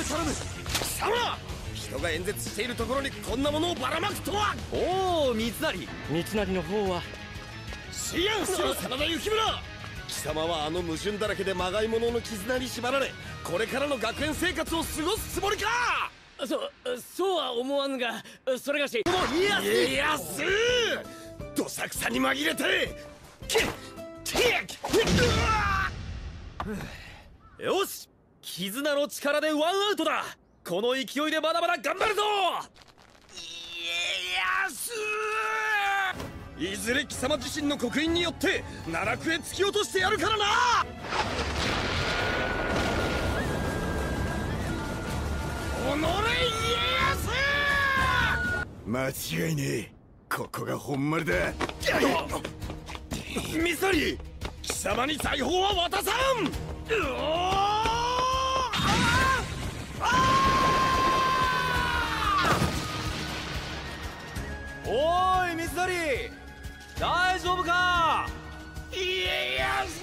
頼む。貴様、人が演説しているところにこんなものをばらまくとは。 おお、三成。 三成の方は思案しろ、真田幸村。貴様はあの矛盾だらけでまがいものの絆に縛られ、これからの学園生活を過ごすつもりか。 そうは思わぬが、それがしこの家康、どさくさに紛れてよし、絆の力でワンアウトだ。この勢いでまだまだ頑張るぞ。 家康、いずれ貴様自身の刻印によって奈落へ突き落としてやるからな。おのれ家康。間違いねえ、ここが本丸だ。ミサリ、貴様に財宝は渡さん。 おーい三成、大丈夫か。 家康、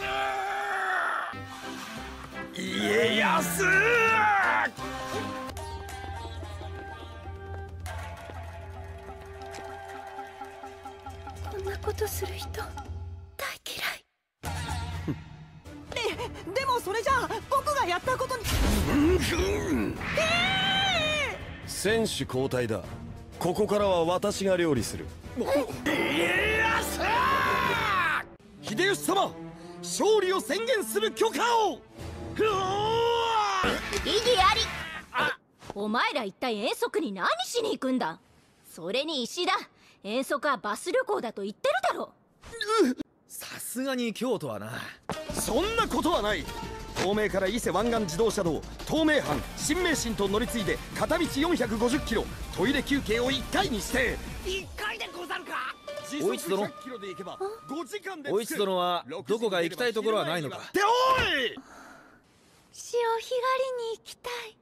家康。 こんなことする人大嫌い。 でもそれじゃあ僕がやったことに。 選手交代だ。ここからは私が料理する。家康、秀吉様、勝利を宣言する許可を。 意義あり。お前ら一体遠足に何しに行くんだ。それに石田、遠足はバス旅行だと言ってるだろ。 さすがに京都はな。 そんなことはない。東名から伊勢湾岸自動車道、東名阪、新名神と乗り継いで片道450キロ、トイレ休憩を1回にして。 1回でござるか。 お市殿、お市殿はどこか行きたいところはないのか。 っておい、 潮干狩りに行きたい。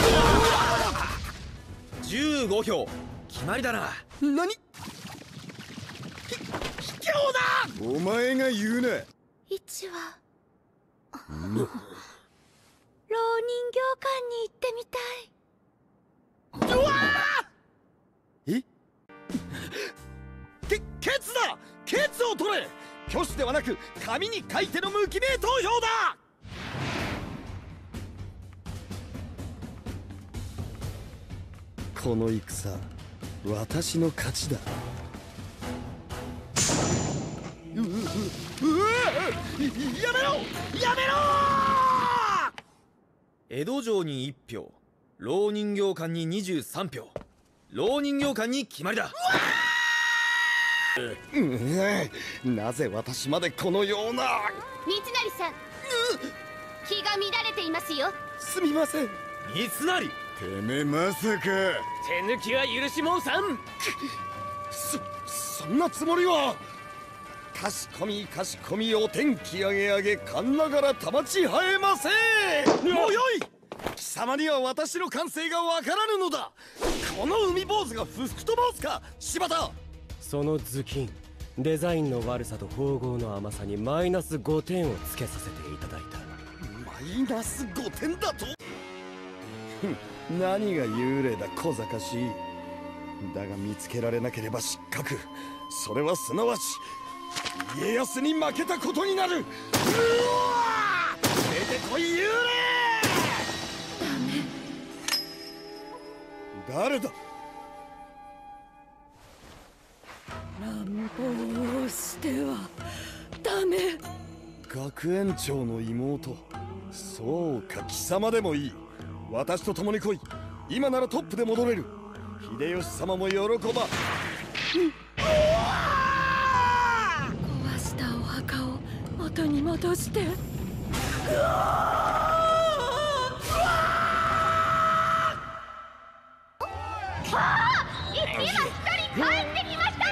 15票決まりだな。 何、卑怯だ。お前が言うな。 一は老人形館に行ってみたい。 うわー、えケツだ。ケツを取れ。挙手ではなく紙に書いての無記名投票だ。この戦、私の勝ちだ。やめろ、やめろ。 江戸城に1票、老人形館に23票、老人形館に決まりだ。 なぜ私までこのような。 三成さん、気が乱れていますよ。 すみません。 三成、 てめえまさか。 手抜きは許し申さん。 そんなつもりは。かしこみかしこみ、お天気上げ上げ、かんながらたまち生えませ。もうよい。貴様には私の感性がわからぬのだ。この海坊主が不服と申すか、柴田。 その頭巾、デザインの悪さと縫合の甘さにマイナス5点をつけさせていただいた。 マイナス5点だと。何が幽霊だ、小賢しい。だが見つけられなければ失格。それはすなわち家康に負けたことになる。うわー、出てこい幽霊。誰だ。 乱暴をしてはダメ。 学園長の妹。そうか、貴様でもいい。私と共に来い。今ならトップで戻れる。秀吉様も喜ば。 壊したお墓を元に戻して。一人帰ってきました。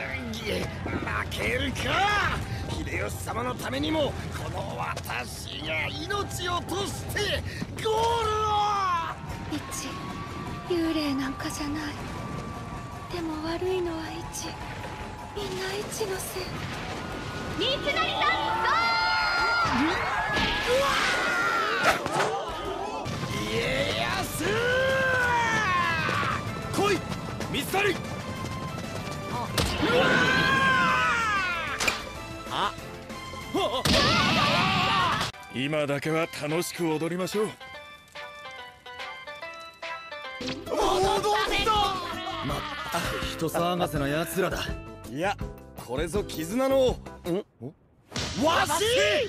負けるか。秀吉様のためにもこの私が命を賭してゴールを。 一、幽霊なんかじゃない。でも悪いのは一、みんな一のせい。三成さん、 家康。 成。今だけは楽しく踊りましょう。 人騒がせな奴らだ。 いや、これぞ絆のわし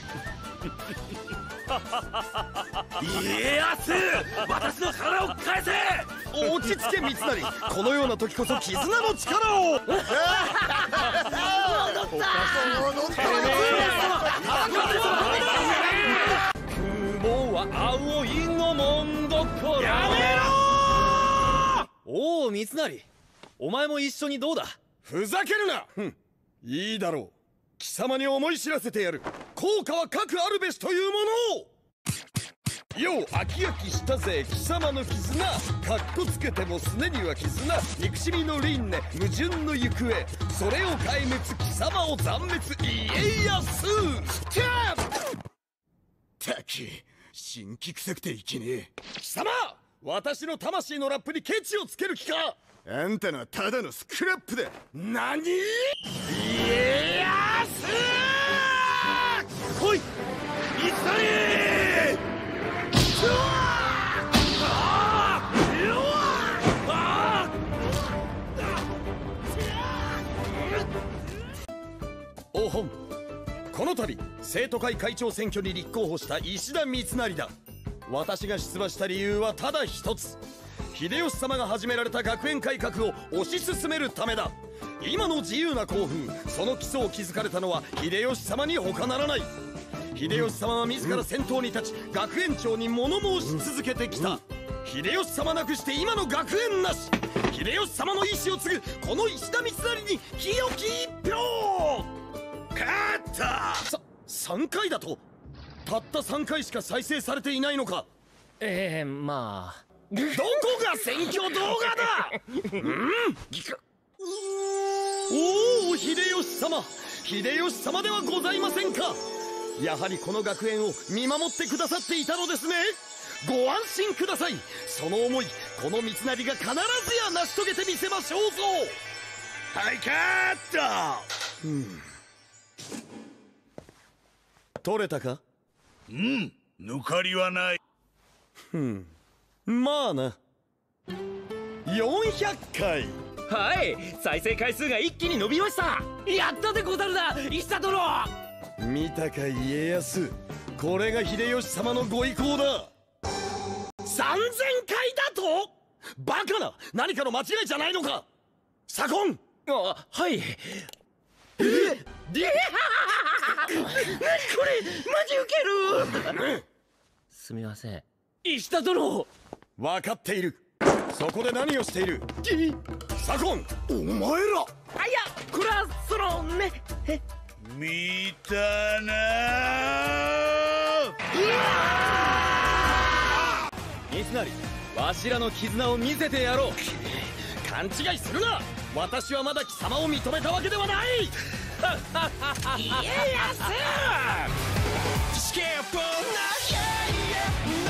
家康、私の体を返せ。 落ち着け三成。このような時こそ絆の力を。 風貌は青いのもんどころ。やめろ。おお三成、お前も一緒にどうだ。 ふざけるな。いいだろう。貴様に思い知らせてやる。効果は各あるべしというものを。よう飽き飽きしたぜ貴様の絆。かっこつけてもすねには絆。憎しみの輪廻、矛盾の行方、それを壊滅、貴様を残滅、家康。たき新規臭くていけねえ。貴様、私の魂のラップにケチをつける気か。あんたのはただのスクラップだ。何。家康。来い三成。おほん、この度生徒会会長選挙に立候補した石田三成だ。私が出馬した理由はただ一つ。秀吉様が始められた学園改革を推し進めるためだ。今の自由な校風、その基礎を築かれたのは秀吉様に他ならない。秀吉様は自ら先頭に立ち、学園長に物申し続けてきた。秀吉様なくして今の学園なし。秀吉様の意志を継ぐこの石田三成に清き一票。勝った。3回だと。たった3回しか再生されていないのか。 まあどこが選挙動画だ。おお、秀吉様、秀吉様ではございませんか。やはりこの学園を見守ってくださっていたのですね。ご安心ください。その思い、この三成が必ずや成し遂げてみせましょうぞ。はい、カット。取れたか。 抜かりはない。 まあな。400回。 はい、再生回数が一気に伸びました。やったでござるな、石田殿。 見たか家康、これが秀吉様のご意向だ。3000回だと。バカな、何かの間違いじゃないのか。左近。 あ、はい。何これ、マジウケる。すみません石田殿。 分かっている。そこで何をしている。左近、お前ら。 あ、いや、これはそのね。 見たな三成、わしらの絆を見せてやろう。 勘違いするな。私はまだ貴様を認めたわけではない。家康。